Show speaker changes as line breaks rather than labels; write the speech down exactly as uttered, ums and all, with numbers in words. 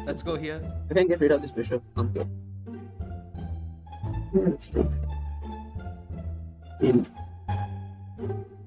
Let's go here.
I can get rid of this bishop. I'm good. Yeah, let's take in.